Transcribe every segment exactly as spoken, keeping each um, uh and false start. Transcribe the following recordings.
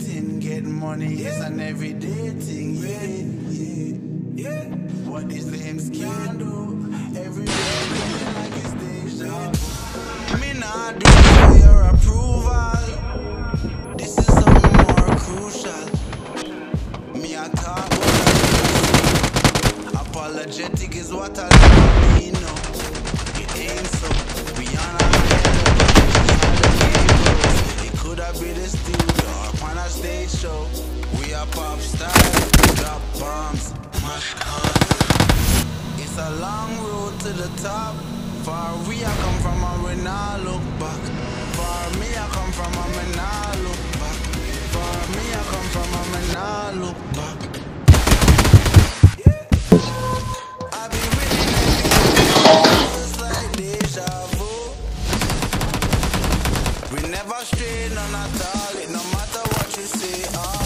celebrating, getting money is an everyday thing, yeah, yeah, yeah. What these lames can do, every day feeling like it's deja vu. Me not do for your approval, this is something more crucial. Me a talk with apologetic is what I love, me know. It ain't so, we on our head, it could have been the studio or on a stage show. We are pop stars, drop bombs, mash cons. It's a long road to the top. Far we I come from and we not look back. Far me I come from and we not look back. Far me I come from and we not look back. Yeah. I be winning just like deja vu. We never stray none at all, it no matter what you say. Oh.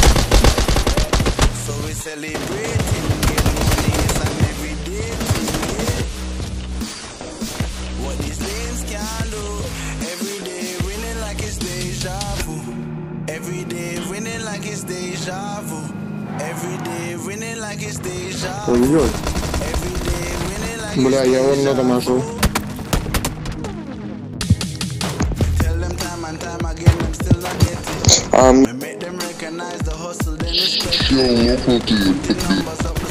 So we celebrating, getting money is an everyday thing. Yeah. What these lanes can do, every day winning like it's deja vu. Every day winning like it's deja vu. Every day winning like it's deja vu. Every day winning like it's deja vu. Бля, я вон на дамажу. Tell them time and time again, I'm still not getting. Um. We make them recognize the hustle, then respect. Все, лопнутые, такие.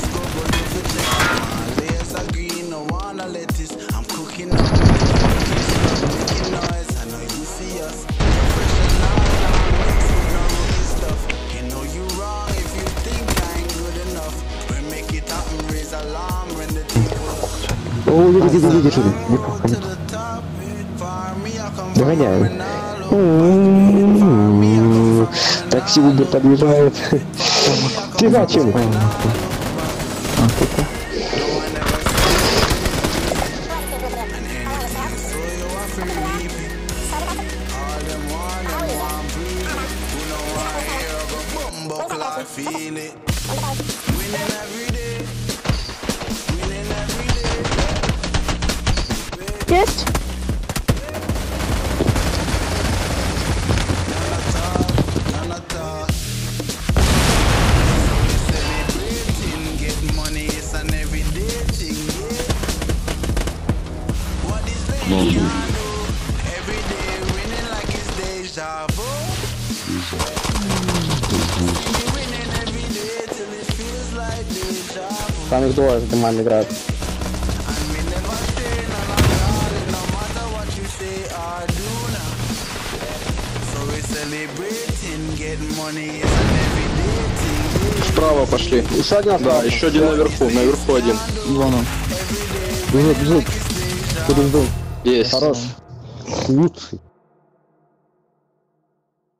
Layers are green, no wanna let this. I'm cooking up, making noise. I know you see us. Fresh and all, mixed with no rookie stuff. You know you wrong if you think I ain't good enough. We make it happen, raise alarm when the people. О, держи, держи, держи. Догоняем. Такси Убер подъезжает. Фигачим. Есть? Там их двое за командой играют. Справа пошли. Еще один. Да, еще один наверху, наверху один. Вон он. Бежит, бежит. Пережду. Есть. Хорош. Лучший.